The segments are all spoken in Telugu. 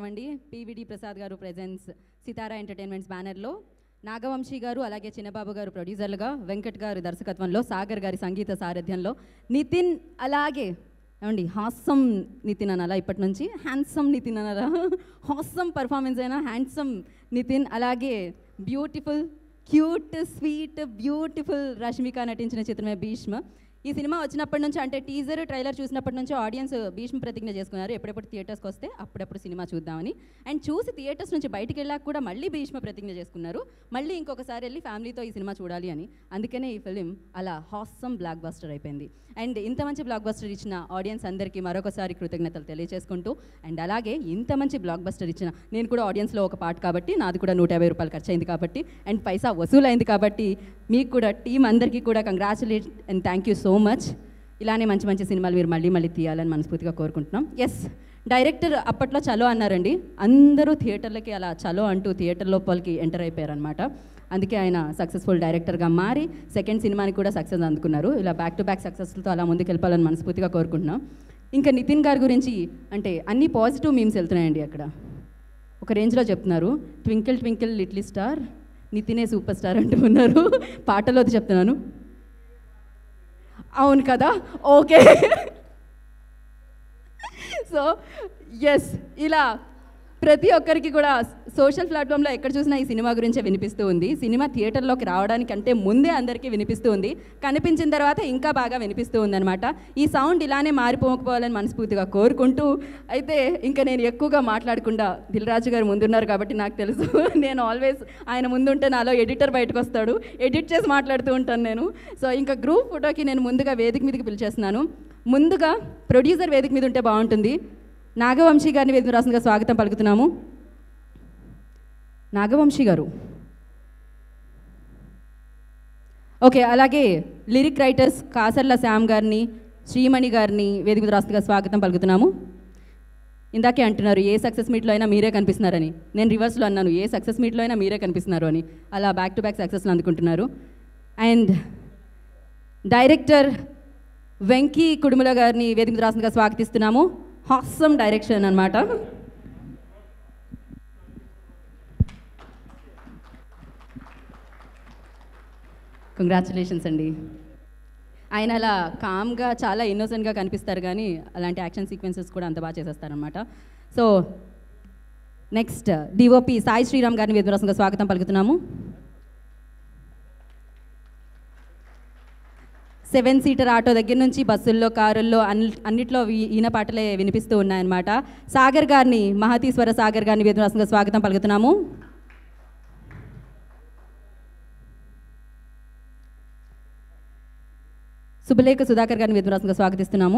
అండి పీవీడి ప్రసాద్ గారు ప్రెజెన్స్ సితారా ఎంటర్టైన్మెంట్స్ బ్యానర్లో నాగవంశీ గారు అలాగే చిన్నబాబు గారు ప్రొడ్యూసర్లుగా, వెంకట్ గారు దర్శకత్వంలో, సాగర్ గారి సంగీత సారథ్యంలో, నితిన్ అలాగే ఏమండి హాస్సమ్ నితిన్ అనాలా, ఇప్పటి నుంచి హ్యాండ్సమ్ నితిన్ అనాలా, హాస్సమ్ పర్ఫార్మెన్స్ అయినా హ్యాండ్సమ్ నితిన్, అలాగే beautiful cute sweet beautiful Rashmika నటించిన చిత్రమే భీష్మ. ఈ సినిమా వచ్చినప్పటి నుంచి అంటే టీజర్ ట్రైలర్ చూసినప్పటి నుంచి ఆడియన్స్ భీష్మ ప్రతిజ్ఞ చేసుకున్నారు ఎప్పుడెప్పుడు థియేటర్స్కి వస్తే అప్పుడప్పుడు సినిమా చూద్దామని. అండ్ చూసి థియేటర్స్ నుంచి బయటికి వెళ్ళాక కూడా మళ్ళీ భీష్మ ప్రతిజ్ఞ చేసుకున్నారు, మళ్ళీ ఇంకొకసారి వెళ్ళి ఫ్యామిలీతో ఈ సినిమా చూడాలి అని. అందుకనే ఈ ఫిలిం అలా హాస్సమ్ బ్లాక్ బస్టర్ అయిపోయింది. అండ్ ఇంత మంచి బ్లాక్ బస్టర్ ఇచ్చిన ఆడియన్స్ అందరికీ మరొకసారి కృతజ్ఞతలు తెలియజేసుకుంటూ, అండ్ అలాగే ఇంత మంచి బ్లాక్ బస్టర్ ఇచ్చిన నేను కూడా ఆడియన్స్లో ఒక పార్ట్ కాబట్టి, నాది కూడా 150 రూపాయలు ఖర్చు అయింది కాబట్టి, అండ్ పైసా వసూలైంది కాబట్టి, మీకు కూడా టీం అందరికీ కూడా congratulate and thank you so much. ఇలానే మంచి మంచి సినిమాలు మీరు మళ్ళీ మళ్ళీ తీయాలని మనస్ఫూర్తిగా కోరుకుంటున్నాం. ఎస్, డైరెక్టర్ అప్పట్లో చలో అన్నారండి, అందరూ థియేటర్లకి అలా చలో అంటూ థియేటర్ లోపలికి ఎంటర్ అయిపోయారనమాట. అందుకే ఆయన సక్సెస్ఫుల్ డైరెక్టర్గా మారి సెకండ్ సినిమాని కూడా సక్సెస్ అందుకున్నారు. ఇలా బ్యాక్ టు బ్యాక్ సక్సెస్తో అలా ముందుకు వెళ్ళాలని మనస్ఫూర్తిగా కోరుకుంటున్నాం. ఇంకా నితిన్ గారి గురించి అంటే అన్ని పాజిటివ్ మీమ్స్ వెళ్తున్నాయండి. అక్కడ ఒక రేంజ్లో చెప్తున్నారు, ట్వింకిల్ ట్వింకిల్ లిటిల్ స్టార్ నితినే సూపర్ స్టార్ అంటూ ఉన్నారు. పాటలో చెప్తున్నాను, అవును కదా, ఓకే. సో ఎస్, ఇలా ప్రతి ఒక్కరికి కూడా సోషల్ ప్లాట్ఫామ్లో ఎక్కడ చూసినా ఈ సినిమా గురించే వినిపిస్తూ ఉంది. సినిమా థియేటర్లోకి రావడానికంటే ముందే అందరికీ వినిపిస్తూ ఉంది, కనిపించిన తర్వాత ఇంకా బాగా వినిపిస్తూ ఉందన్నమాట. ఈ సౌండ్ ఇలానే మారిపోకపోవాలని మనస్ఫూర్తిగా కోరుకుంటూ, అయితే ఇంకా నేను ఎక్కువగా మాట్లాడకుండా దిల్ రాజు గారు ముందున్నారు కాబట్టి నాకు తెలుసు, నేను ఆల్వేస్ ఆయన ముందుంటే నాలో ఎడిటర్ బయటకు వస్తాడు, ఎడిట్ చేసి మాట్లాడుతూ ఉంటాను నేను. సో ఇంకా గ్రూప్ ఫోటోకి నేను ముందుగా వేదిక మీదకి పిలిచేస్తున్నాను. ముందుగా ప్రొడ్యూసర్ వేదిక మీద ఉంటే బాగుంటుంది. నాగవంశీ గారిని వేదిక రాసంగా స్వాగతం పలుకుతున్నాము. నాగవంశీ గారు, ఓకే. అలాగే లిరిక్ రైటర్స్ కాసర్ల శ్యామ్ గారిని, శ్రీమణి గారిని వేదిక రాసంగా స్వాగతం పలుకుతున్నాము. ఇందాకే అంటున్నారు ఏ సక్సెస్ మీట్లో అయినా మీరే కనిపిస్తున్నారని, నేను రివర్స్లో అన్నాను ఏ సక్సెస్ మీట్లో అయినా మీరే కనిపిస్తున్నారు అని. అలా బ్యాక్ టు బ్యాక్ సక్సెస్లు అందుకుంటున్నారు. అండ్ డైరెక్టర్ వెంకీ కుడుముల గారిని వేదిక రాసంగా స్వాగతిస్తున్నాము. హాస్సమ్ డైరెక్షన్ అన్నమాట. కంగ్రాచులేషన్స్ అండి. ఆయన అలా కామ్గా చాలా ఇన్నోసెంట్గా కనిపిస్తారు, కానీ అలాంటి యాక్షన్ సీక్వెన్సెస్ కూడా అంత బాగా చేసేస్తారనమాట. So next DOP Sai Sriram గారిని వేదిక స్వాగతం పలుకుతున్నాము. 7 సీటర్ ఆటో దగ్గర నుంచి బస్సుల్లో, కారుల్లో అన్నిట్లో ఈయన పాటలే వినిపిస్తూ ఉన్నాయన్నమాట. సాగర్ గారిని, మహతీశ్వర సాగర్ గారిని వేదిక స్వాగతం పలుకుతున్నాము. శుభలేఖ సుధాకర్ గారిని వేదిక స్వాగతిస్తున్నాము.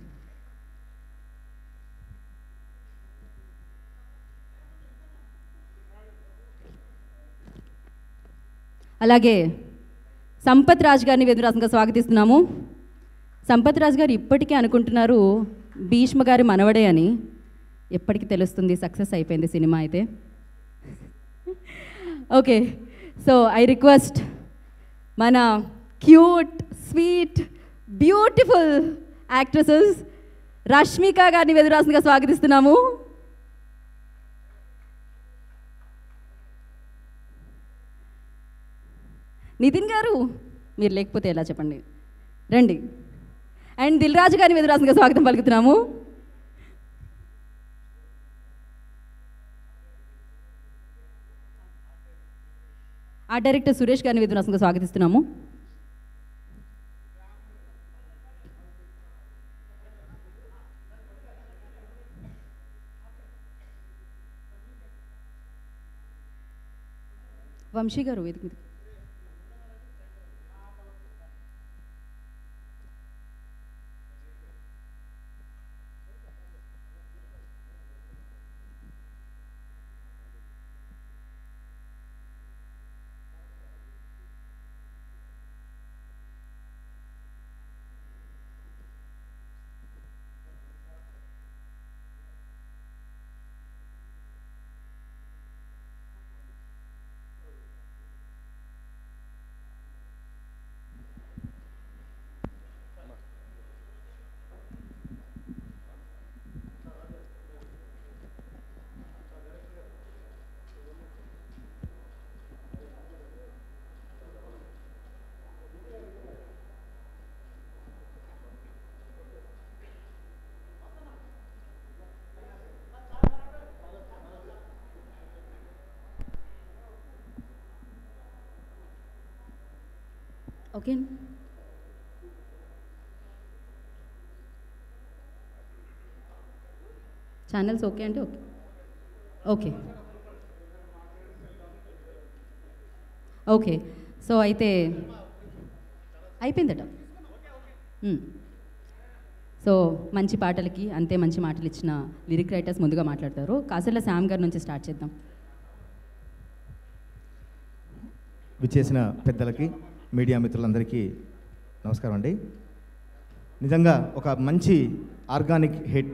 అలాగే సంపత్ రాజ్ గారిని వేదిక స్వాగతిస్తున్నాము. సంపత్ రాజ్ గారు ఇప్పటికే అనుకుంటున్నారు భీష్మ గారి మనవడే అని, ఎప్పటికీ తెలుస్తుంది, సక్సెస్ అయిపోయింది సినిమా అయితే. ఓకే, సో ఐ రిక్వెస్ట్ మన cute sweet beautiful actresses Rashmika గారిని వేదిక స్వాగతిస్తున్నాము. నితిన్ గారు మీరు లేకపోతే ఎలా చెప్పండి, రండి. అండ్ దిల్ రాజు గారిని వేదిక స్వాగతం పలుకుతున్నాము. ఆర్ట్ డైరెక్టర్ సురేష్ గారిని వేదిక స్వాగతిస్తున్నాము. వంశీ గారు వేదిక మీద. ఓకే. ఛానల్స్ ఓకే అంటే ఓకే. Okay okay. సో అయితే అయిపోయిందట. సో మంచి పాటలకి అంతే మంచి మాటలు ఇచ్చిన లిరిక్ రైటర్స్ ముందుగా మాట్లాడతారు. కాసర్ల శ్యామ్ గారి నుంచి స్టార్ట్ చేద్దాం. విచ్చేసిన పెద్దలకి, మీడియా మిత్రులందరికీ నమస్కారం అండి. నిజంగా ఒక మంచి ఆర్గానిక్ హిట్.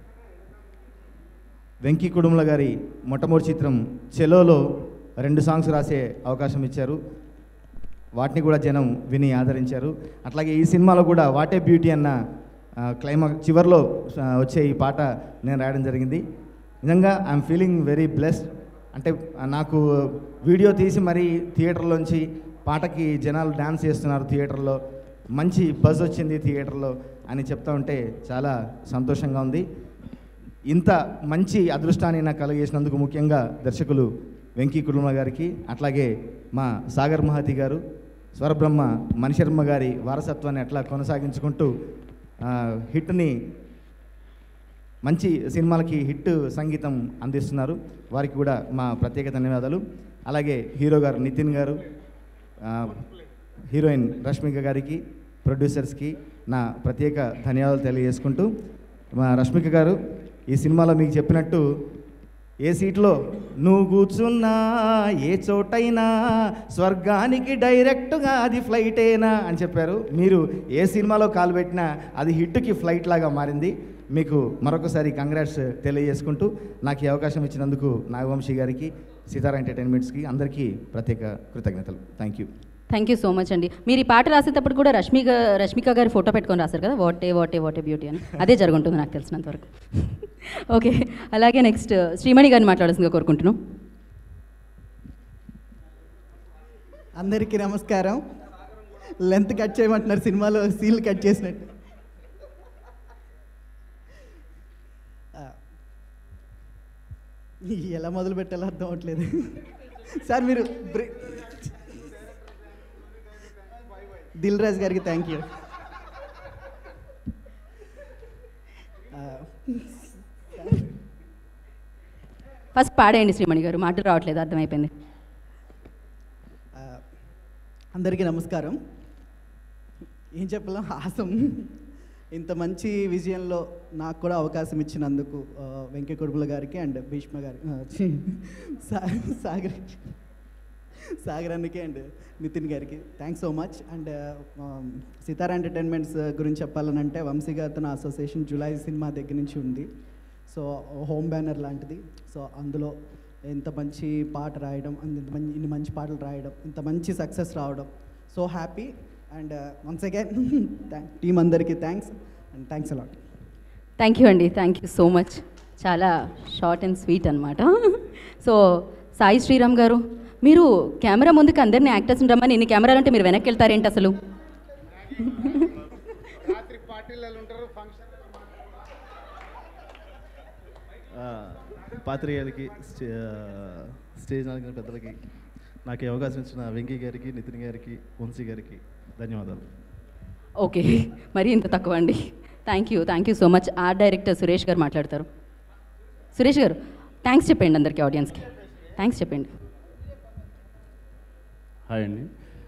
వెంకీ కుడుముల గారి మొట్టమొదటి చిత్రం చెలోలో 2 సాంగ్స్ రాసే అవకాశం ఇచ్చారు. వాటిని కూడా జనం విని ఆదరించారు. అట్లాగే ఈ సినిమాలో కూడా వాటే బ్యూటీ అన్న క్లైమాక్స్ చివరిలో వచ్చే ఈ పాట నేను రాయడం జరిగింది. నిజంగా ఐఎమ్ ఫీలింగ్ వెరీ బ్లెస్డ్. అంటే నాకు వీడియో తీసి మరీ థియేటర్లోంచి పాటకి జనాలు డ్యాన్స్ చేస్తున్నారు, థియేటర్లో మంచి బజ్ వచ్చింది థియేటర్లో అని చెప్తా ఉంటే చాలా సంతోషంగా ఉంది. ఇంత మంచి అదృష్టాన్ని నాకు కలిగేసినందుకు ముఖ్యంగా దర్శకులు వెంకీ కుడుముల గారికి, అట్లాగే మా సాగర్ మహతి గారు, స్వరబ్రహ్మ మణిశర్మ గారి వారసత్వాన్ని అట్లా కొనసాగించుకుంటూ హిట్ని మంచి సినిమాలకి హిట్ సంగీతం అందిస్తున్నారు. వారికి కూడా మా ప్రత్యేక ధన్యవాదాలు. అలాగే హీరో గారు నితిన్ గారు, హీరోయిన్ రష్మిక గారికి, ప్రొడ్యూసర్స్కి నా ప్రత్యేక ధన్యవాదాలు తెలియజేసుకుంటూ, మా రష్మిక గారు ఈ సినిమాలో మీకు చెప్పినట్టు ఏ సీట్లో నువ్వు కూర్చున్నా ఏ చోటైనా స్వర్గానికి డైరెక్ట్గా అది ఫ్లైటేనా అని చెప్పారు. మీరు ఏ సినిమాలో కాలు పెట్టినా అది హిట్కి ఫ్లైట్ లాగా మారింది. మీకు మరొకసారి కంగ్రాట్స్ తెలియజేసుకుంటూ నాకు ఈ అవకాశం ఇచ్చినందుకు నాగవంశీ గారికి, సితారా ఎంటర్టైన్మెంట్స్కి అందరికీ ప్రత్యేక కృతజ్ఞతలు. థ్యాంక్ యూ సో మచ్ అండి. మీరు ఈ పాట రాసేటప్పుడు కూడా రష్మిక గారి ఫోటో పెట్టుకొని రాశారు కదా, వాటే బ్యూటీ అని. అదే జరుగుతుంది నాకు తెలిసినంత వరకు. ఓకే. అలాగే నెక్స్ట్ శ్రీమణి గారిని మాట్లాడాల్సిందిగా కోరుకుంటున్నాం. అందరికీ నమస్కారం. లెంత్ కట్ చేయమంటున్నారు, సినిమాలో సీన్లు కట్ చేసినట్టు. ఎలా మొదలు పెట్టాలో అర్థం అవట్లేదు సార్. మీరు దిల్ రాజు గారికి థ్యాంక్ యూ. ఫస్ట్ పాడేయండి శ్రీమణి గారు, మాటలు రావట్లేదు, అర్థమైపోయింది. అందరికీ నమస్కారం. ఏం చెప్పలేం, హాసం. ఇంత మంచి విజయంలో నాకు కూడా అవకాశం ఇచ్చినందుకు వెంకీ కుడుముల గారికి అండ్ భీష్మ గారికి, సాగర్ అన్నకి అండ్ నితిన్ గారికి thanks so much. And Sithara entertainments గురించి చెప్పాలనంటే వంశీ గారితో నా అసోసియేషన్ జూలై సినిమా దగ్గర నుంచి ఉంది. సో హోమ్ బ్యానర్ లాంటిది. సో అందులో ఇంత మంచి పాట రాయడం, ఇన్ని మంచి పాటలు రాయడం, ఇంత మంచి సక్సెస్ రావడం, so happy. And once again team అందరికీ thanks and thanks a lot. Thank you అండి, థ్యాంక్ యూ సో మచ్. చాలా షార్ట్ అండ్ స్వీట్ అనమాట. సో సాయి శ్రీరామ్ గారు, మీరు కెమెరా ముందుకు అందరినీ యాక్టర్స్ని రమ్మని ఇన్ని కెమెరాలు ఉంటే మీరు వెనక్కి వెళ్తారేంటి అసలు? పాత్రికేయులకి, స్టేజ్ నాయకుల పెద్దలకి, నాకు ఈ అవకాశం ఇచ్చిన వెంకీ గారికి, నితిన్ గారికి, వంశీ గారికి ధన్యవాదాలు. ఓకే, మరీ ఇంత తక్కువ అండి. Thank you so much. Art director Suresh గారు మాట్లాడతారు. సురేష్ గారు థ్యాంక్స్ చెప్పండి అందరికీ, ఆడియన్స్కి థ్యాంక్స్ చెప్పండి. హాయ్ అండి.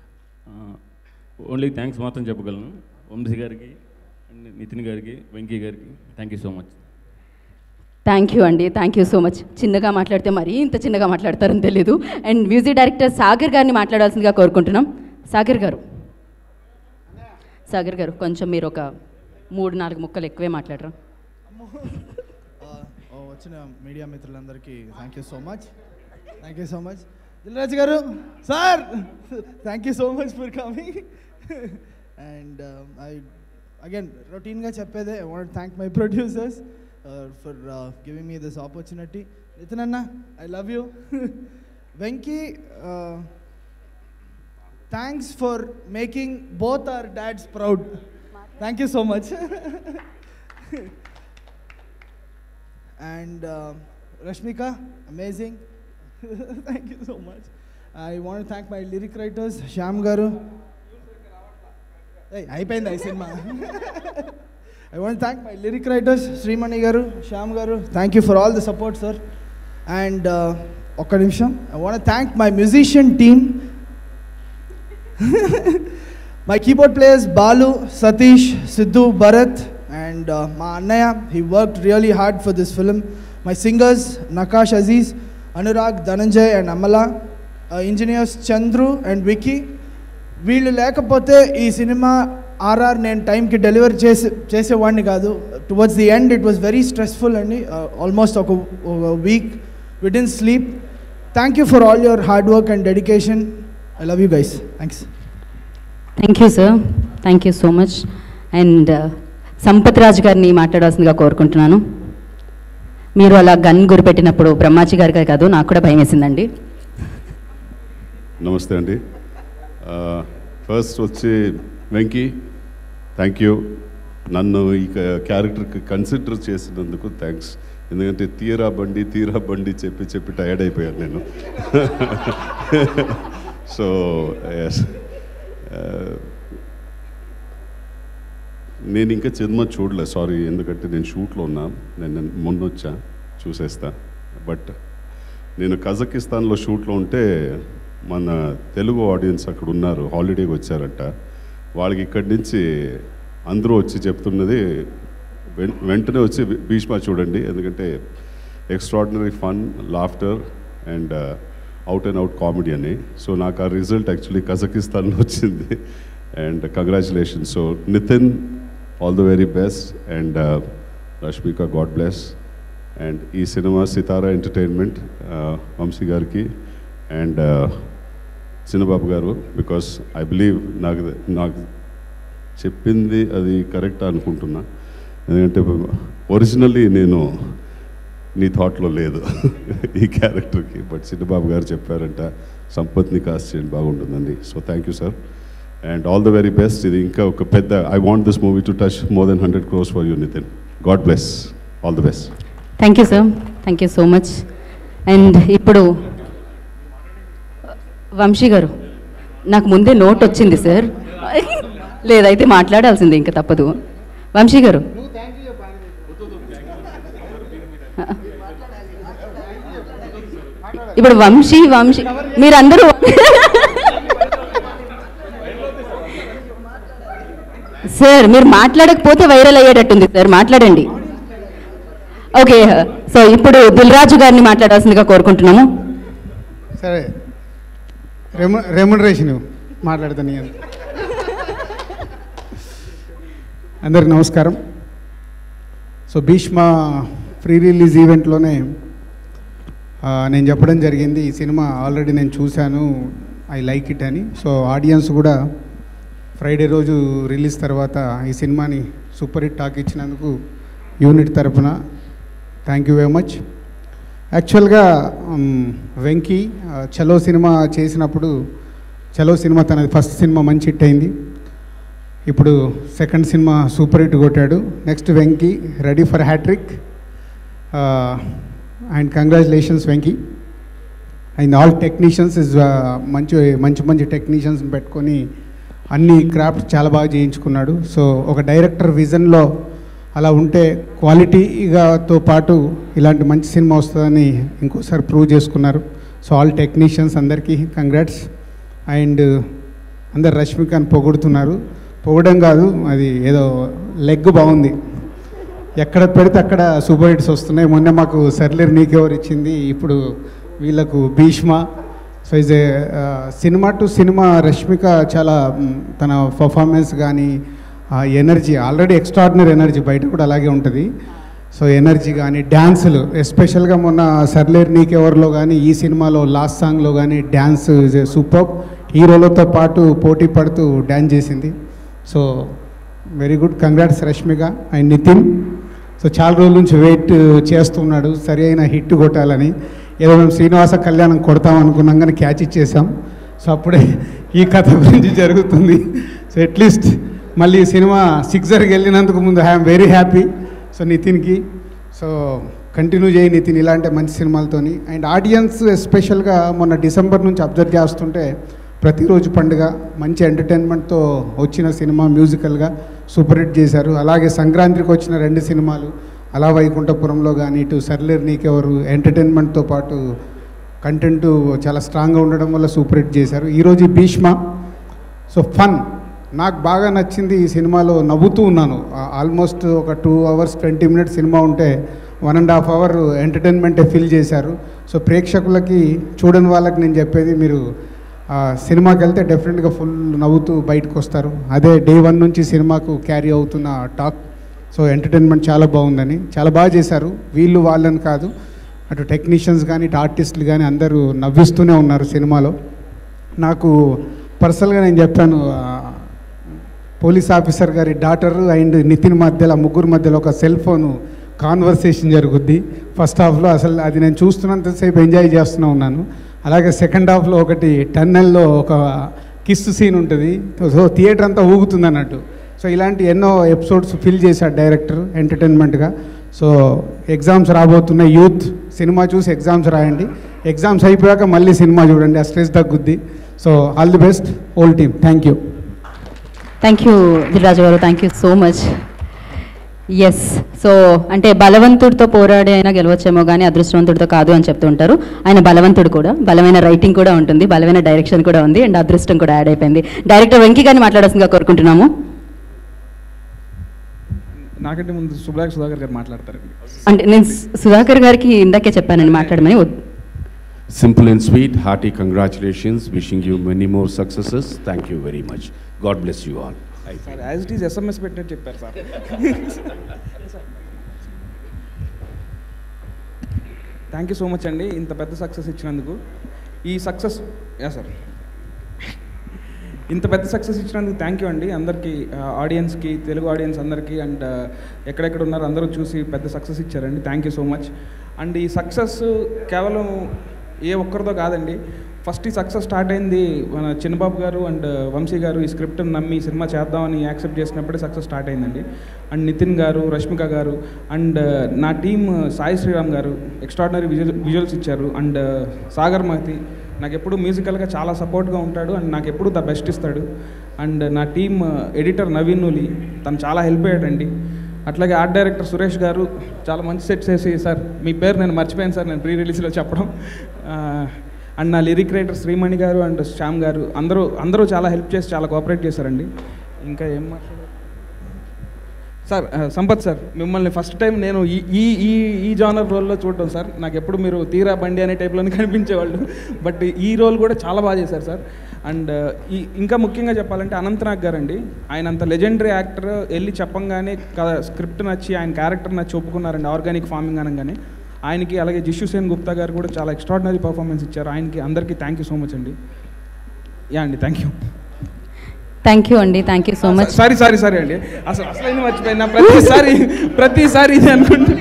ఓన్లీ థ్యాంక్స్ మాత్రం చెప్పగలను. వంశీ గారికి, నితిన్ గారికి, వెంకీ గారికి thank you so much. Thank you అండి, థ్యాంక్ యూ సో మచ్. చిన్నగా మాట్లాడితే మరీ ఇంత చిన్నగా మాట్లాడతారని తెలీదు. అండ్ మ్యూజిక్ డైరెక్టర్ సాగర్ గారిని మాట్లాడాల్సిందిగా కోరుకుంటున్నాం. సాగర్ గారు కొంచెం మీరు ఒక 3-4 ముక్కలు ఎక్కువే మాట్లాడరు. వచ్చిన మీడియా మిత్రులందరికీ thank you so much. Dilraj garu sir, thank you so much for coming. And I again రొటీన్గా చెప్పేదే, I want thank my producers for giving me this opportunity. Nithin Anna, I love you. Venki, thanks for making both our dads proud. Thank you so much. And Rashmika, amazing. Thank you so much. I want to thank my lyric writers, Shyam Garu. అయిపోయింది ఈ సినిమా. I want to thank my lyric writers, Srimani Garu, Shyam Garu. Thank you for all the support, sir. And ఒక్క నిమిషం, I want to thank my musician team. My keyboard players Balu, Satish, Sidhu, Bharat, and my Annaya. He worked really hard for this film. My singers Nakash Aziz, Anurag, Dhananjay and Amala. Engineers Chandru and Vicky. వీళ్ళు లేకపోతే ఈ సినిమా ఆర్ఆర్ నేను టైంకి డెలివర్ చేసేవాడిని కాదు. Towards the end it was very stressful అండి. ఆల్మోస్ట్ ఒక week we didn't sleep. Thank you for all your hard work and dedication. I love you guys. Thanks. Thank you sir, thank you so much. And Sampath Raj గారిని మాట్లాడాల్సిందిగా కోరుకుంటున్నాను. మీరు అలా గన్ గురిపెట్టినప్పుడు బ్రహ్మాజీ గారికి కాదు నాకు కూడా భయం వేసిందండి. నమస్తే అండి. ఫస్ట్ వచ్చి వెంకీ, థ్యాంక్ యూ. నన్ను ఈ క్యారెక్టర్కి కన్సిడర్ చేసినందుకు థ్యాంక్స్. ఎందుకంటే తీరా బండి చెప్పి టైర్డ్ అయిపోయాను నేను. సో నేను ఇంకా సినిమా చూడలేదు, సారీ. ఎందుకంటే నేను షూట్లో ఉన్నా, నేను మొన్న వచ్చా, చూసేస్తా. బట్ నేను కజకిస్తాన్లో షూట్లో ఉంటే మన తెలుగు ఆడియన్స్ అక్కడ ఉన్నారు, హాలిడేకి వచ్చారంట. వాళ్ళకి ఇక్కడి నుంచి అందరూ వచ్చి చెప్తున్నది వెంటనే వచ్చి భీష్మ చూడండి, ఎందుకంటే extraordinary fun, laughter and out and out comedy అని. సో నాకు ఆ రిజల్ట్ యాక్చువల్లీ కజకిస్తాన్లో వచ్చింది. And congratulations. So Nithin, all the very best. And Rashmika, God bless. And ఈ సినిమా సితారా ఎంటర్టైన్మెంట్ వంశీ గారికి అండ్ చిన్నబాబు గారు, బికాస్ ఐ బిలీవ్ నాకు చెప్పింది అది కరెక్ట్ అనుకుంటున్నా. ఎందుకంటే ఒరిజినల్లీ నేను నీ థాట్లో లేదు ఈ క్యారెక్టర్కి, బట్ చిన్నబాబు గారు చెప్పారంట సంపత్ని కాస్ట్ చేయండి, బాగుంటుందండి. So thank you sir and all the very best. ఇది ఇంకా ఒక పెద్ద, I want this movie to touch more than 100 crores for you Nithin. God bless, all the best. Thank you sir, thank you so much. And ఇప్పుడు వంశీ గారు, నాకు ముందే నోట్ వచ్చింది సార్, లేదైతే మాట్లాడాల్సిందే, ఇంకా తప్పదు. వంశీ గారు, ఇప్పుడు వంశీ మీరందరూ సార్ మీరు మాట్లాడకపోతే వైరల్ అయ్యేటట్టుంది సార్, మాట్లాడండి. ఓకే, సో ఇప్పుడు దిల్రాజు గారిని మాట్లాడాల్సిందిగా కోరుకుంటున్నాము. సరే, రెమ్యునరేషన్ మాట్లాడతాను. అందరికి నమస్కారం. సో భీష్మ ప్రీ రిలీజ్ ఈవెంట్లోనే నేను చెప్పడం జరిగింది, ఈ సినిమా ఆల్రెడీ నేను చూశాను, ఐ లైక్ ఇట్ అని. సో ఆడియన్స్ కూడా ఫ్రైడే రోజు రిలీజ్ తర్వాత ఈ సినిమాని సూపర్ హిట్ టాక్ ఇచ్చినందుకు యూనిట్ తరపున థ్యాంక్ యూ వెరీ మచ్. యాక్చువల్గా వెంకీ చలో సినిమా చేసినప్పుడు, చలో సినిమా తనది ఫస్ట్ సినిమా మంచి హిట్ అయింది. ఇప్పుడు సెకండ్ సినిమా సూపర్ హిట్ కొట్టాడు. Next Venky ready for hattrick and congratulations Venky. And all technicians is మంచి టెక్నీషియన్స్ని పెట్టుకొని అన్ని క్రాఫ్ట్ చాలా బాగా చేయించుకున్నాడు. సో ఒక డైరెక్టర్ విజన్లో అలా ఉంటే క్వాలిటీగాతో పాటు ఇలాంటి మంచి సినిమా వస్తుందని ఇంకోసారి ప్రూవ్ చేసుకున్నారు. సో ఆల్ టెక్నీషియన్స్ అందరికీ కంగ్రాట్స్. అండ్ అందరు రష్మికని పొగుడుతున్నారు, పొగడం కాదు, అది ఏదో లెగ్ బాగుంది, ఎక్కడ పెడితే అక్కడ సూపర్ హిట్స్ వస్తున్నాయి. మొన్న మాకు సర్లేరు నీకెవరు ఇచ్చింది, ఇప్పుడు వీళ్ళకు Bheeshma. So is a cinema to cinema Rashmika చాలా తన పర్ఫార్మెన్స్ కానీ ఎనర్జీ, ఆల్రెడీ ఎక్స్ట్రాడినరీ ఎనర్జీ, బయట కూడా అలాగే ఉంటుంది. సో ఎనర్జీ కానీ డ్యాన్సులు, ఎస్పెషల్గా మొన్న సర్లేరు నీకెవరిలో కానీ ఈ సినిమాలో లాస్ట్ సాంగ్లో కానీ డ్యాన్స్ ఈజ్ ఏ సూపర్. హీరోలతో పాటు పోటీ పడుతూ డ్యాన్స్ చేసింది. So very good, congrats Rashmika. And Nithin, so చాలా రోజుల నుంచి వెయిట్ చేస్తున్నాడు సరి అయిన హిట్ కొట్టాలని. ఏదో మేము శ్రీనివాస కళ్యాణం కొడతాం అనుకున్నాం కానీ క్యాచ్ ఇచ్చేసాం. సో అప్పుడే ఈ కథ గురించి జరుగుతుంది. సో అట్లీస్ట్ మళ్ళీ సినిమా సిక్సర్కి వెళ్ళినందుకు ముందు ఐఎమ్ వెరీ హ్యాపీ. సో నితిన్కి, సో కంటిన్యూ చేయి నితిన్ ఇలాంటి మంచి సినిమాలతోని. అండ్ ఆడియన్స్ ఎస్పెషల్గా మొన్న డిసెంబర్ నుంచి అబ్జర్వ్ చేస్తుంటే ప్రతిరోజు పండుగ మంచి ఎంటర్టైన్మెంట్తో వచ్చిన సినిమా, మ్యూజికల్గా సూపర్ హిట్ చేశారు. అలాగే సంక్రాంతికి వచ్చిన 2 సినిమాలు అలా వైకుంఠపురంలో కానీ ఇటు సర్లేరు నీకెవరు ఎంటర్టైన్మెంట్తో పాటు కంటెంట్ చాలా స్ట్రాంగ్గా ఉండడం వల్ల సూపర్ హిట్ చేశారు. ఈరోజు భీష్మ సో ఫన్ నాకు బాగా నచ్చింది. ఈ సినిమాలో నవ్వుతూ ఉన్నాను. ఆల్మోస్ట్ ఒక 2 hours 20 minutes సినిమా ఉంటే 1.5 hour ఎంటర్టైన్మెంటే ఫిల్ చేశారు. సో ప్రేక్షకులకి చూడని వాళ్ళకి నేను చెప్పేది, మీరు సినిమాకి వెళ్తే డెఫినెట్గా ఫుల్ నవ్వుతూ బయటకు వస్తారు. అదే డే 1 నుంచి సినిమాకు క్యారీ అవుతున్న టాక్. సో ఎంటర్టైన్మెంట్ చాలా బాగుందని, చాలా బాగా చేశారు. వీళ్ళు వాళ్ళని కాదు, అటు టెక్నీషియన్స్ కానీ ఇటు ఆర్టిస్టులు కానీ అందరూ నవ్విస్తూనే ఉన్నారు సినిమాలో. నాకు పర్సనల్గా నేను చెప్పాను, పోలీస్ ఆఫీసర్ గారి డాటర్ అండ్ నితిన్ మధ్యలో, ముగ్గురు మధ్యలో ఒక సెల్ ఫోన్ కాన్వర్సేషన్ జరుగుద్ది ఫస్ట్ హాఫ్లో. అసలు అది నేను చూస్తున్నంతసేపు ఎంజాయ్ చేస్తూనే ఉన్నాను. అలాగే సెకండ్ హాఫ్లో ఒకటి టన్నెల్లో ఒక కిస్ సీన్ ఉంటుంది. సో థియేటర్ అంతా ఊగుతుంది అన్నట్టు. సో ఇలాంటి ఎన్నో ఎపిసోడ్స్ ఫిల్ చేశాడు డైరెక్టర్ ఎంటర్టైన్మెంట్గా. సో ఎగ్జామ్స్ రాబోతున్న యూత్ సినిమా చూసి ఎగ్జామ్స్ రాయండి. ఎగ్జామ్స్ అయిపోయాక మళ్ళీ సినిమా చూడండి, ఆ స్ట్రెస్ తగ్గుద్ది. So all the best whole team. Thank you. Thank you Dil Raju గారు, thank you so much. Yes, so అంటే బలవంతుడితో పోరాడి అయినా గెలవచ్చేమో కానీ అదృష్టవంతుడితో కాదు అని చెప్తుంటారు. ఆయన బలవంతుడు కూడా, బలమైన రైటింగ్ కూడా ఉంటుంది, బలమైన డైరెక్షన్ కూడా ఉంది, అండ్ అదృష్టం కూడా యాడ్ అయిపోయింది. డైరెక్టర్ వెంకీ గారిని మాట్లాడాల్సిందిగా కోరుకుంటున్నాము. నాకంటే ముందు సుధాకర్ గారు మాట్లాడతారండి. అంటే నేను సుధాకర్ గారికి ఇందాకే చెప్పానండి మాట్లాడమని. Simple and sweet, hearty congratulations. Wishing you many more successes. Thank you very much. God bless you all. Sir as it is SMS పెట్టినట్టు చెప్పారు sir. Thank you so much అండి ఇంత పెద్ద సక్సెస్ ఇచ్చినందుకు. ఈ సక్సెస్ సార్ ఇంత పెద్ద సక్సెస్ ఇచ్చినందుకు థ్యాంక్ యూ అండి అందరికీ, ఆడియన్స్కి, తెలుగు ఆడియన్స్ అందరికీ, అండ్ ఎక్కడెక్కడ ఉన్నారు అందరూ చూసి పెద్ద సక్సెస్ ఇచ్చారండి. Thank you so much. And ఈ సక్సెస్ కేవలం ఏ ఒక్కరితో కాదండి. ఫస్ట్ ఈ సక్సెస్ స్టార్ట్ అయింది మన చిన్నబాబు గారు అండ్ వంశీ గారు ఈ స్క్రిప్ట్ని నమ్మి సినిమా చేద్దామని యాక్సెప్ట్ చేసినప్పుడే సక్సెస్ స్టార్ట్ అయిందండి. అండ్ నితిన్ గారు, రష్మిక గారు అండ్ నా టీమ్ సాయి శ్రీరామ్ గారు ఎక్స్ట్రాడినరీ విజువల్స్ ఇచ్చారు. అండ్ సాగర్ మహతి నాకు ఎప్పుడు మ్యూజికల్గా చాలా సపోర్ట్గా ఉంటాడు అండ్ నాకు ఎప్పుడు ద బెస్ట్ ఇస్తాడు. అండ్ నా టీమ్ ఎడిటర్ నవీన్ నూలి, తను చాలా హెల్ప్ అయ్యాడండి. అట్లాగే ఆర్ట్ డైరెక్టర్ సురేష్ గారు చాలా మంచి సెట్స్ వేసి, సార్ మీ పేరు నేను మర్చిపోయాను సార్ నేను ప్రీ రిలీజ్లో చెప్పడం. అండ్ నా లిరిక్ రైటర్ శ్రీమణి గారు అండ్ శ్యామ్ గారు అందరూ చాలా హెల్ప్ చేసి చాలా కోఆపరేట్ చేశారండి. ఇంకా ఏం మాట్లాడారు సార్? సంపత్ సార్, మిమ్మల్ని ఫస్ట్ టైం నేను ఈ ఈ ఈ జానర్ రోల్లో చూడటం సార్. నాకు ఎప్పుడు మీరు తీరా బండి అనే టైప్లోనే కనిపించేవాళ్ళు, బట్ ఈ రోల్ కూడా చాలా బాగా చేశారు సార్. అండ్ ఇంకా ముఖ్యంగా చెప్పాలంటే అనంతనాగ్ గారు అండి, ఆయన అంత లెజెండరీ యాక్టర్, వెళ్ళి చెప్పంగానే స్క్రిప్ట్ నచ్చి ఆయన క్యారెక్టర్ నచ్చి ఒప్పుకున్నారండి ఆర్గానిక్ ఫార్మింగ్ అనగానే. ఆయనకి అలాగే జిష్యుసేన్ గుప్తా గారు కూడా చాలా ఎక్స్ట్రాడినరీ పర్ఫార్మెన్స్ ఇచ్చారు. ఆయనకి అందరికీ థ్యాంక్ యూ సో మచ్ అండి. యా అండి, థ్యాంక్ యూ. థ్యాంక్ యూ అండి, thank you so much. Sorry అండి, అసలు మర్చిపోయినా ప్రతిసారి ఇది అనుకుంటా.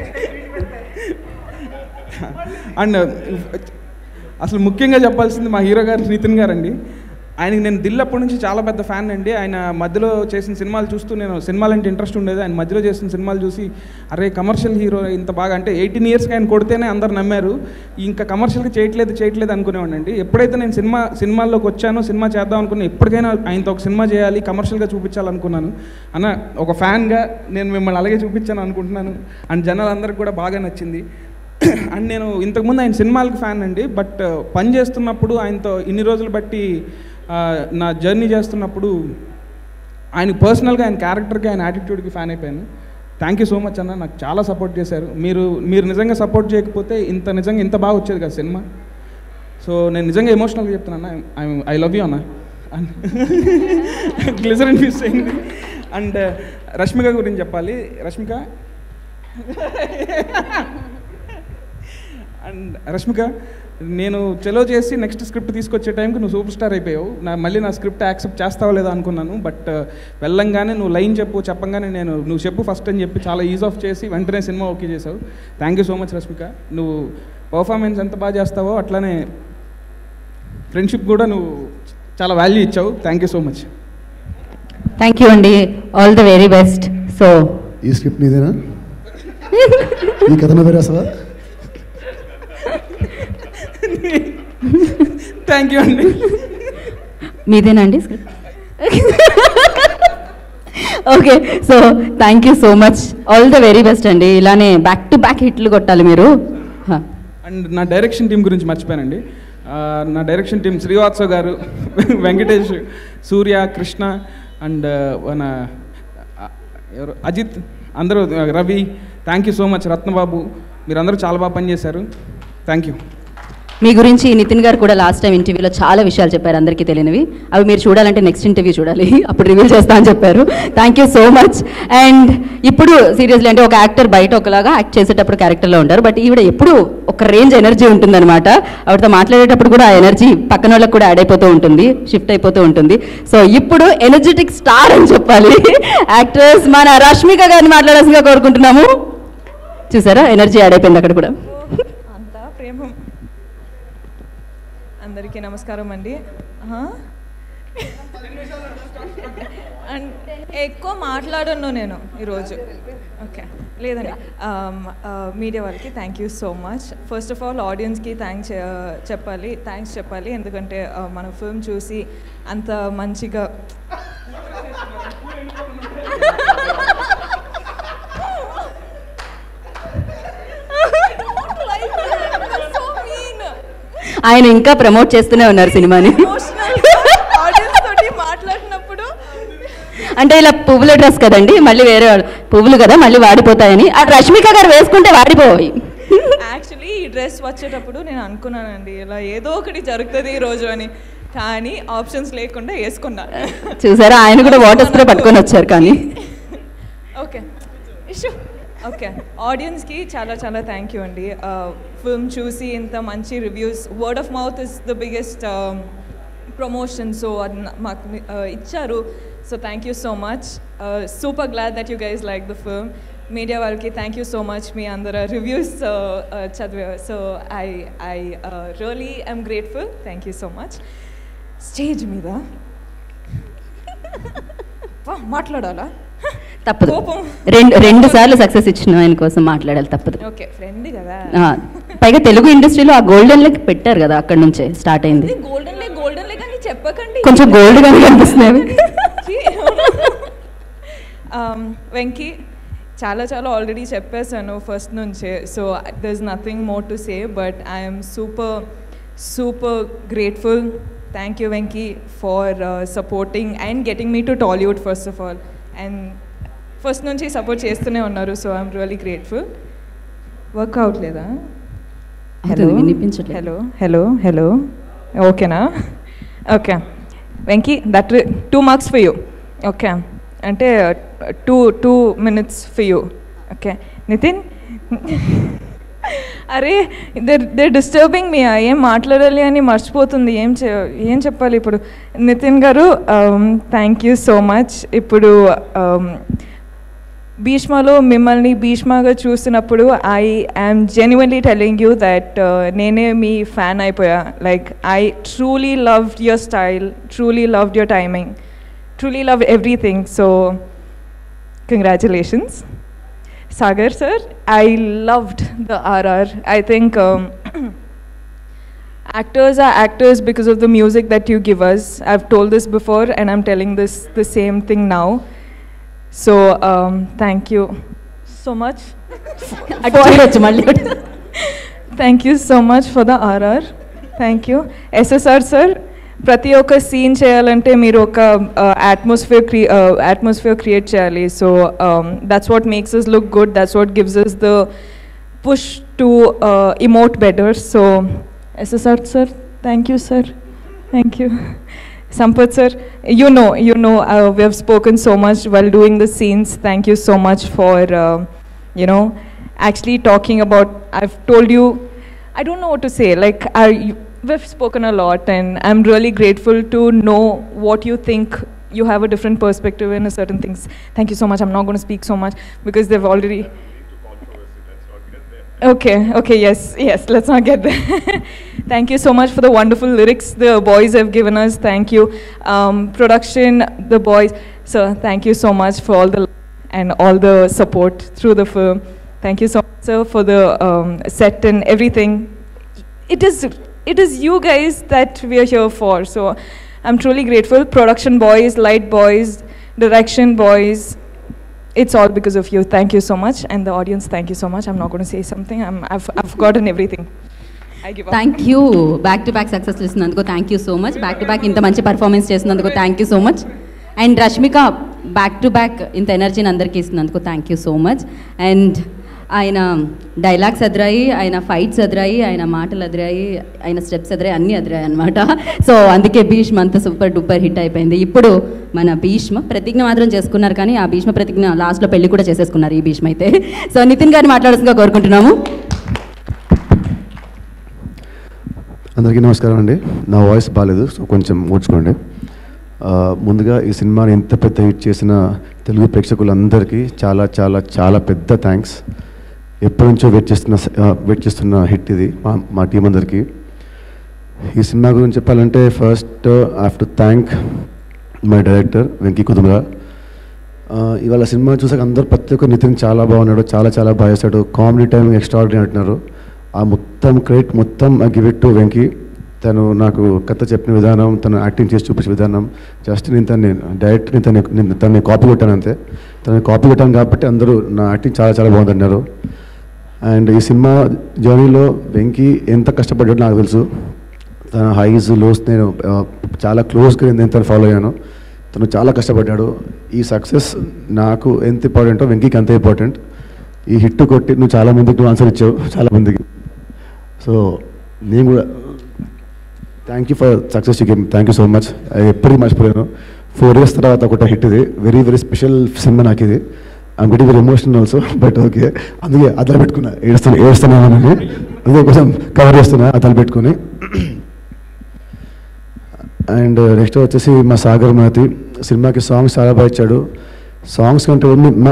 అండ్ అసలు ముఖ్యంగా చెప్పాల్సింది మా హీరో గారు నితిన్ గారు అండి. ఆయనకి నేను దిల్ అప్పటి నుంచి చాలా పెద్ద ఫ్యాన్ అండి. ఆయన మధ్యలో చేసిన సినిమాలు చూస్తూ, నేను సినిమాలంటే ఇంట్రెస్ట్ ఉండేది, ఆయన మధ్యలో చేసిన సినిమాలు చూసి అరే కమర్షియల్ హీరో ఇంత బాగా, అంటే 18 yearsకి ఆయన కొడితేనే అందరు నమ్మారు, ఇంకా కమర్షియల్గా చేయట్లేదు అనుకునేవాడిని. ఎప్పుడైతే నేను సినిమాల్లోకి వచ్చానో, సినిమా చేద్దాం అనుకున్నా, ఎప్పటికైనా ఆయనతో ఒక సినిమా చేయాలి, కమర్షియల్గా చూపించాలనుకున్నాను. అన్న ఒక ఫ్యాన్గా నేను మిమ్మల్ని అలాగే చూపించాను అనుకుంటున్నాను. అండ్ జనాలందరికీ కూడా బాగా నచ్చింది. అండ్ నేను ఇంతకుముందు ఆయన సినిమాలకు ఫ్యాన్ అండి, బట్ పని చేస్తున్నప్పుడు ఆయనతో ఇన్ని రోజులు బట్టి నా జర్నీ చేస్తున్నప్పుడు ఆయన పర్సనల్గా, ఆయన క్యారెక్టర్కి, ఆయన యాటిట్యూడ్కి ఫ్యాన్ అయిపోయాను. థ్యాంక్ యూ సో మచ్ అన్న, నాకు చాలా సపోర్ట్ చేశారు. మీరు నిజంగా సపోర్ట్ చేయకపోతే నిజంగా ఇంత బాగా వచ్చేది కదా సినిమా. సో నేను నిజంగా ఎమోషనల్గా చెప్తున్నా, ఐ లవ్ యూ అన్న. అండ్ గ్లిజరిన్ ఫీస్ అయింది. అండ్ రష్మిక గురించి చెప్పాలి. రష్మిక నేను చెలో చేసి నెక్స్ట్ స్క్రిప్ట్ తీసుకొచ్చే టైంకి నువ్వు సూపర్ స్టార్ అయిపోయావు. మళ్ళీ నా స్క్రిప్ట్ యాక్సెప్ట్ చేస్తావో లేదో అనుకున్నాను, బట్ వెళ్ళంగానే నువ్వు లైన్ చెప్పంగానే నువ్వు చెప్పు ఫస్ట్ అని చెప్పి చాలా ఈజ్ ఆఫ్ చేసి వెంటనే సినిమా ఓకే చేసావు. Thank you so much Rashmika. నువ్వు పర్ఫార్మెన్స్ ఎంత బాగా చేస్తావో అట్లానే ఫ్రెండ్షిప్ కూడా నువ్వు చాలా వాల్యూ ఇచ్చావు. Thank you so much. Thank you అండి, all the very best. So ఈ స్క్రిప్ట్ నీదేనా? ఈ కథ నువ్వే రాసావా? థ్యాంక్ యూ అండి. మీదేనండి script? Okay, so thank you so much, all the very best అండి. ఇలానే బ్యాక్ టు బ్యాక్ హిట్లు కొట్టాలి మీరు. అండ్ నా డైరెక్షన్ టీం గురించి మర్చిపోయానండి. నా డైరెక్షన్ టీం శ్రీవాత్సవ్ గారు, వెంకటేష్, సూర్య, కృష్ణ అండ్ మన ఎవరు అజిత్, అందరూ, Ravi, thank you so much. Ratnababu, మీరందరూ చాలా బాగా పనిచేశారు. Thank you. మీ గురించి నితిన్ గారు కూడా లాస్ట్ టైం ఇంటర్వ్యూలో చాలా విషయాలు చెప్పారు, అందరికీ తెలియనివి. అవి మీరు చూడాలంటే నెక్స్ట్ ఇంటర్వ్యూ చూడాలి, అప్పుడు రివీల్ చేస్తా అని చెప్పారు. Thank you so much. And ఇప్పుడు సీరియస్లీ అంటే ఒక యాక్టర్ బయట ఒకలాగా యాక్ట్ చేసేటప్పుడు క్యారెక్టర్లో ఉంటారు, బట్ ఈవిడ ఎప్పుడు ఒక రేంజ్ ఎనర్జీ ఉంటుందన్నమాట. ఆవిడతో మాట్లాడేటప్పుడు కూడా ఆ ఎనర్జీ పక్కన వాళ్ళకి కూడా యాడ్ అయిపోతూ ఉంటుంది, షిఫ్ట్ అయిపోతూ ఉంటుంది. సో ఇప్పుడు ఎనర్జెటిక్ స్టార్ అని చెప్పాలి, యాక్ట్రెస్ మన రష్మిక గారిని మాట్లాడాల్సిందిగా కోరుకుంటున్నాము. చూసారా, ఎనర్జీ యాడ్ అయిపోయింది అక్కడ కూడా. అంతా ప్రేమ. అందరికీ నమస్కారం అండి. అండ్ ఎక్కువ మాట్లాడను నేను ఈరోజు. ఓకే, లేదండి. మీడియా వాళ్ళకి thank you so much. First of all ఆడియన్స్కి థ్యాంక్స్ చెప్పాలి, ఎందుకంటే మన ఫిల్మ్ చూసి అంత మంచిగా ఆయన ఇంకా ప్రమోట్ చేస్తూనే ఉన్నారు సినిమాని. మాట్లాడినప్పుడు అంటే ఇలా పువ్వుల డ్రెస్ కదండి, మళ్ళీ వేరే పువ్వులు కదా, మళ్ళీ వాడిపోతాయని. ఆ రష్మిక గారు వేసుకుంటే వాడిపోయి. యాక్చువల్లీ ఈ డ్రెస్ వచ్చేటప్పుడు నేను అనుకున్నానండి ఇలా ఏదో ఒకటి జరుగుతుంది ఈ రోజు అని, కానీ ఆప్షన్స్ లేకుండా వేసుకున్నాను. చూసారా, ఆయన కూడా వాటర్ స్ప్రే పట్టుకొని వచ్చారు. కానీ ఓకే ఓకే, ఆడియన్స్కి చాలా చాలా థ్యాంక్ యూ అండి. ఫిల్మ్ చూసి ఇంత మంచి reviews, word of mouth is the biggest promotion, so అది మాకు ఇచ్చారు. So thank you so much. Super glad that you guys like the film. Media వాళ్ళకి థ్యాంక్ యూ సో మచ్, మీ అందరూ రివ్యూస్ చదివారు. So I really I'm grateful. Thank you so much. Stage మీద మాట్లాడాలా? తప్పదు, రెండు సార్లు సక్సెస్ ఇచ్చిన ఆయన కోసం మాట్లాడాలి, తప్పదు. ఓకే, ఫ్రెండ్ కదా, పైగా తెలుగు ఇండస్ట్రీలో ఆ గోల్డెన్ లెగ్ పెట్టారు కదా, అక్కడ నుంచే స్టార్ట్ అయింది. గోల్డెన్ లెగ్ అని చెప్పకండి, కొంచెం గోల్డ్ గానే కనిపిస్తున్నాయి. వెంకీ చాలా చాలా ఆల్రెడీ చెప్పేశాను ఫస్ట్ నుంచే, so there is nothing more to say, but I'm super grateful. Thank you Venky for supporting and getting me to Tollywood first of all, and first నుంచి సపోర్ట్ చేస్తూనే ఉన్నారు. So I'm really grateful. Work అవట్లేదా? హలో ఓకేనా? Okay Venky, that 2 marks for you. Okay, అంటే 2 minutes for you. Okay Nithin, అరే దే డిస్టర్బింగ్ మీ, ఏం మాట్లాడాలి అని మర్చిపోతుంది, ఏం చెప్పాలి ఇప్పుడు. నితిన్ గారు థ్యాంక్ యూ సో మచ్. ఇప్పుడు భీష్మలో మిమ్మల్ని భీష్మగా చూసినప్పుడు I am genuinely telling you that నేనే మీ ఫ్యాన్ అయిపోయా. Like I truly loved your style, truly loved your timing, truly love everything. So congratulations. Sagar sir, I loved the RR. I think actors are actors because of the music that you give us. I've told this before and I'm telling this the same thing now. So thank you so much. Thank you so much for the RR. Thank you. SSR sir, ప్రతి ఒక్క సీన్ చేయాలంటే మీరు ఒక అట్మాస్ఫియర్ క్రియేట్ చేయాలి. So that's what makes us look good, that's what gives us the push to emote better. So SSR sir, thank you sir, thank you. Sampath sir, you know we have spoken so much while doing the scenes. Thank you so much for actually talking about, I've told you, I don't know what to say, like we've spoken a lot and I'm really grateful to know what you think. You have a different perspective in certain things. Thank you so much. I'm not going to speak so much because they've already... Okay, yes, let's not get there. Thank you so much for the wonderful lyrics the boys have given us. Thank you. Production, the boys. So thank you so much for all the and all the support through the film. Thank you so much, sir, for the set and everything. It is you guys that we are here for. So I'm truly grateful. Production boys, light boys, direction boys, it's all because of you. Thank you so much. And the audience, thank you so much. I'm not going to say something. I've forgotten everything. I give up. Thank you back to back success ఇస్తున్నందుకు thank you so much. Back to back ఇంత మంచి పర్ఫార్మెన్స్ చేసినందుకు thank you so much. And Rashmika back to back ఇంత ఎనర్జీని అందరికీ ఇస్తున్నందుకు thank you so much. And ఆయన డైలాగ్స్ ఎదురాయి, ఆయన ఫైట్స్ ఎదురాయి, ఆయన మాటలు ఎదురాయి, ఆయన స్టెప్స్ ఎదురాయి, అన్నీ ఎదురాయి అనమాట. సో అందుకే భీష్మ అంత సూపర్ డూపర్ హిట్ అయిపోయింది. ఇప్పుడు మన భీష్మ ప్రతిజ్ఞ మాత్రం చేసుకున్నారు, కానీ ఆ భీష్మ ప్రతిజ్ఞ లాస్ట్లో పెళ్లి కూడా చేసేసుకున్నారు ఈ భీష్మ అయితే. సో నితిన్ గారిని మాట్లాడాల్సిందిగా కోరుకుంటున్నాము. అందరికీ నమస్కారం అండి. నా వాయిస్ బాగాలేదు, సో కొంచెం ఓడ్చుకోండి. ముందుగా ఈ సినిమాని ఇంత పెద్ద హిట్ చేసిన తెలుగు ప్రేక్షకులందరికీ చాలా చాలా చాలా పెద్ద థ్యాంక్స్. ఎప్పటి నుంచో వెయిట్ చేస్తున్న హిట్ ఇది మా టీం అందరికీ. ఈ సినిమా గురించి చెప్పాలంటే first I have to thank my director Venky Kudumula. ఇవాళ సినిమా చూసాక అందరూ ప్రతి ఒక్క నితిన్ చాలా బాగున్నాడు, చాలా చాలా బాగా చేశాడు, కామెడీ టైమింగ్ ఎక్స్ట్రాడినరీ అంటున్నారు. ఆ మొత్తం క్రెడిట్ మొత్తం I give it to Venky. తను నాకు కథ చెప్పిన విధానం, తను యాక్టింగ్ చేసి చూపించే విధానం, జస్ట్ తనని కాపీ కొట్టాను అంతే. తనని కాపీ కొట్టాను కాబట్టి అందరూ నా యాక్టింగ్ చాలా చాలా బాగుందన్నారు. అండ్ ఈ సినిమా జర్నీలో వెంకీ ఎంత కష్టపడ్డాడో నాకు తెలుసు. తన హైస్ లోస్ నేను చాలా క్లోజ్గా నేను తను ఫాలో అయ్యాను. తను చాలా కష్టపడ్డాడు. ఈ సక్సెస్ నాకు ఎంత ఇంపార్టెంటో వెంకీకి అంతే ఇంపార్టెంట్. ఈ హిట్ కొట్టి నువ్వు చాలా మందికి నువ్వు ఆన్సర్ ఇచ్చావు, చాలా మందికి. సో నేను కూడా thank you for success you game. Thank you so much. ఎప్పటికీ మర్చిపోయాను. 4 years తర్వాత ఒకటి హిట్ ఇది. వెరీ వెరీ స్పెషల్ సినిమా నాకు ఇది. I'm very very emotional also, but okay. అందుకే అదలు పెట్టుకున్నా, ఏడుస్తున్నానని అందుకే కోసం కవర్ చేస్తున్నా అదలు పెట్టుకుని. అండ్ నెక్స్ట్ వచ్చేసి మా సాగర్ మాతి సినిమాకి సాంగ్స్ చాలా బాగా ఇచ్చాడు. సాంగ్స్ కంటే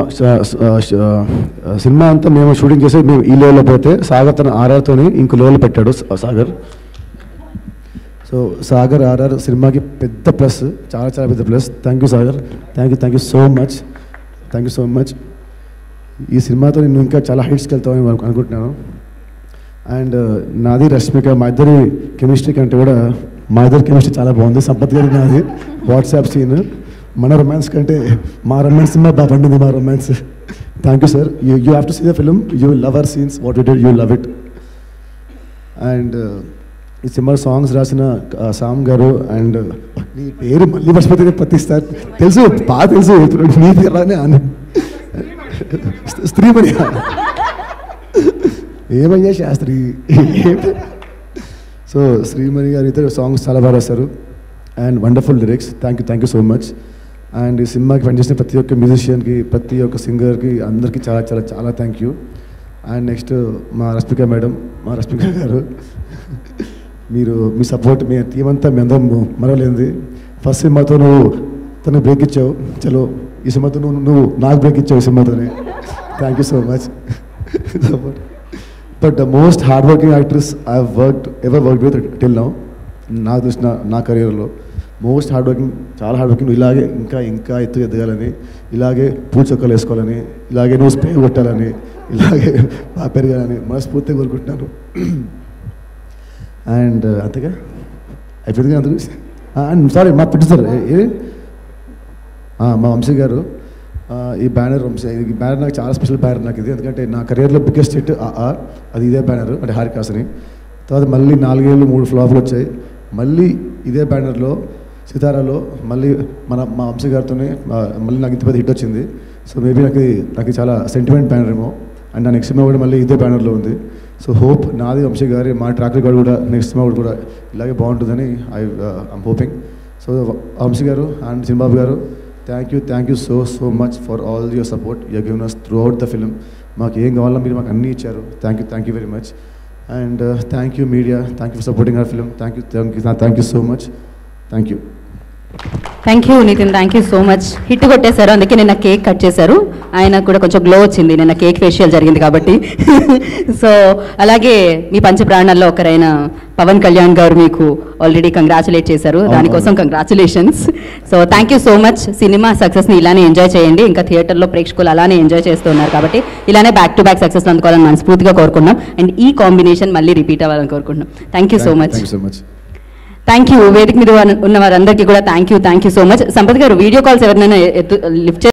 సినిమా అంతా మేము షూటింగ్ చేసి మేము ఈ లెవెల్లో పోతే సాగర్ తన ఆర్ఆర్తోని ఇంకో లెవెల్లో పెట్టాడు సాగర్. సో సాగర్ ఆర్ఆర్ సినిమాకి పెద్ద ప్లస్, చాలా చాలా పెద్ద plus. Thank you Sagar, thank you so much, thank you so much. ఈ సినిమాతో నేను ఇంకా చాలా హైట్స్కి వెళ్తామని అనుకుంటున్నాను. అండ్ నాది రష్మిక మా ఇద్దరి కెమిస్ట్రీ కంటే కూడా మా ఇద్దరి కెమిస్ట్రీ చాలా బాగుంది. సంపత్ గారి నాది వాట్సాప్ సీన్ మన రొమాన్స్ కంటే మా రొమాన్స్ సినిమా బాగా పండింది. మా romance. Thank you sir. You have to see the film. You will love our scenes, what you did, you love it. And ఈ సినిమా సాంగ్స్ రాసిన సామ్ గారు. అండ్ నీ పేరు మళ్ళీ మర్చిపోతే ప్రతిస్తారు తెలుసు, బాగా తెలుసు. నీ పేరునే స్త్రీమణి ఏమయ్యా శాస్త్రి. సో శ్రీమణి గారు ఇద్దరు సాంగ్స్ చాలా బాగా రాస్తారు and wonderful lyrics. Thank you so much. And ఈ సినిమాకి పనిచేసిన ప్రతి ఒక్క మ్యూజిషియన్కి, ప్రతి ఒక్క సింగర్కి, అందరికీ చాలా చాలా చాలా థ్యాంక్ యూ. అండ్ నెక్స్ట్ మా రష్మిక మేడం, మా రష్మిక గారు, మీరు మీ సపోర్ట్, మీ టీం అంతా మీ అందరం మరవలేంది. ఫస్ట్ సినిమాతో నువ్వు తనకు బ్రేక్ ఇచ్చావు, చలో ఈ సినిమాతో నువ్వు నాకు బ్రేక్ ఇచ్చావు ఈ సినిమాతోనే. Thank you so much. Support. But the most hard working actress I ever worked with till now. నాకు చూసిన నా కెరియర్లో మోస్ట్ హార్డ్ వర్కింగ్, చాలా హార్డ్ వర్కింగ్. ఇలాగే ఇంకా ఇంకా ఎదగాలని, ఇలాగే పూచొక్కలు వేసుకోవాలని, ఇలాగే నువ్వు స్ప్రే కొట్టాలని, ఇలాగే బాగా పెరగాలని మనస్ఫూర్తిగా కోరుకుంటున్నాను. అండ్ అంతేగా అయిపోయిందిగా అందుకు. అండ్ సారీ మా ప్రొడ్యూసర్ మా వంశీ గారు. ఈ బ్యానర్ ఈ బ్యానర్ నాకు చాలా స్పెషల్ బ్యానర్ నాకు ఇది. ఎందుకంటే నా కెరియర్లో బిగ్గెస్ట్ హిట్ అది ఇదే బ్యానర్, అంటే హారికాస్ని. తర్వాత మళ్ళీ 4 ఏళ్ళు 3 ఫ్లాప్లు వచ్చాయి. మళ్ళీ ఇదే బ్యానర్లో సితారాలో మళ్ళీ మా వంశీ గారితోనే మళ్ళీ నాకు ఇంత పెద్ద హిట్ వచ్చింది. సో మేబీ నాకు చాలా సెంటిమెంట్ బ్యానర్ ఏమో. అండ్ నా నెక్స్ట్ సినిమా కూడా మళ్ళీ ఇదే బ్యానర్లో ఉంది. సో హోప్ నాది వంశీ గారి మా ట్రాక్ రికార్డ్ కూడా నెక్స్ట్ సినిమా కూడా ఇలాగే బాగుంటుందని ఐమ్ హోపింగ్. సో వంశీ గారు అండ్ చిన్నబాబు గారు, thank you so much for all your support you given us throughout the film. మాకు ఏం కావాలో మీరు మాకు అన్నీ ఇచ్చారు. Thank you very much. And thank you media, thank you for supporting our film. Thank you so much. Thank you. Thank you Nithin, thank you so much. Hit కొట్టేశారు, అందుకే నిన్న కేక్ కట్ చేశారు. ఆయన కూడా కొంచెం గ్లో వచ్చింది నిన్న కేక్ ఫేషియల్ జరిగింది కాబట్టి. సో అలాగే మీ పంచప్రాణాల్లో ఒకరైన పవన్ కళ్యాణ్ గారు మీకు ఆల్రెడీ కంగ్రాచులేట్ చేశారు, దానికోసం congratulations. So thank you so much. Cinema సక్సెస్ని ఇలానే ఎంజాయ్ చేయండి. ఇంకా థియేటర్లో ప్రేక్షకులు అలానే ఎంజాయ్ చేస్తున్నారు కాబట్టి ఇలానే బ్యాక్ టు బ్యాక్ సక్సెస్ అందుకోవాలని మనస్ఫూర్తిగా కోరుకున్నాం. అండ్ ఈ కాంబినేషన్ మళ్ళీ రిపీట్ అవ్వాలని కోరుకుంటున్నాం. Thank you so much. Thank you. వేదిక మీద ఉన్న వారందరికీ కూడా thank you so much. Sampath గారు, వీడియో కాల్స్ ఎవరినైనా లిఫ్ట్